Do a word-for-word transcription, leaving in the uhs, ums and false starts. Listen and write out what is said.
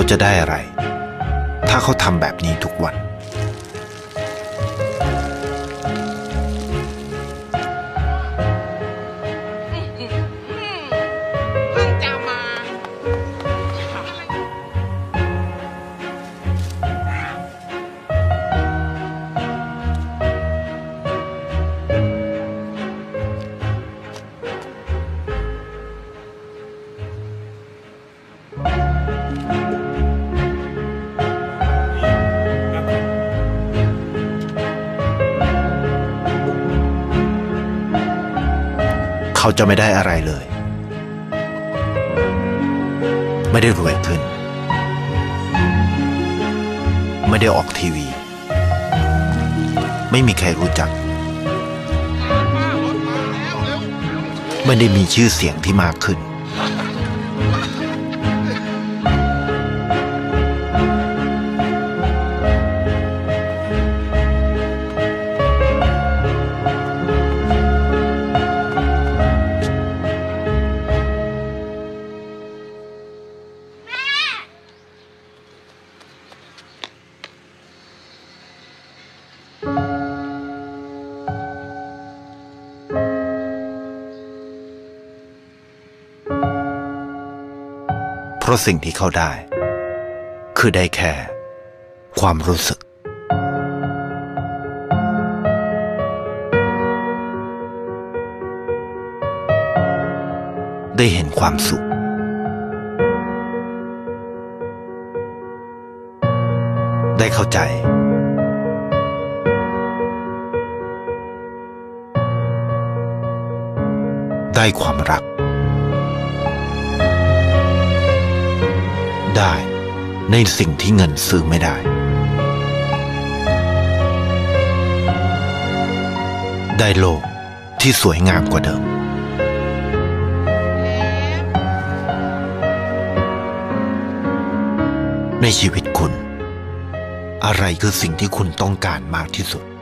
จะได้อะไรถ้าเขาทำแบบนี้ทุกวันเขาจะไม่ได้อะไรเลยไม่ได้รวยขึ้นไม่ได้ออกทีวีไม่มีใครรู้จักไม่ได้มีชื่อเสียงที่มากขึ้นเพราะสิ่งที่เขาได้คือได้แค่ความรู้สึกได้เห็นความสุขได้เข้าใจได้ความรักได้ในสิ่งที่เงินซื้อไม่ได้ได้โลกที่สวยงามกว่าเดิมในชีวิตคุณอะไรคือสิ่งที่คุณต้องการมากที่สุด